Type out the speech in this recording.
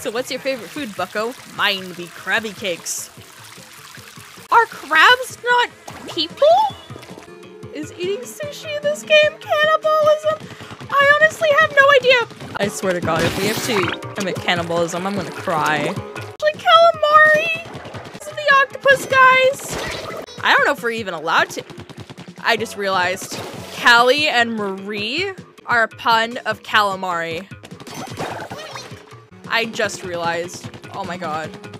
So what's your favorite food, bucko? Mine be Krabby Cakes. Are crabs not people? Is eating sushi in this game cannibalism? I honestly have no idea. I swear to God, if we have to commit cannibalism, I'm gonna cry. Like calamari? This is the octopus guys. I don't know if we're even allowed to. I just realized Callie and Marie are a pun of calamari. I just realized. Oh my God.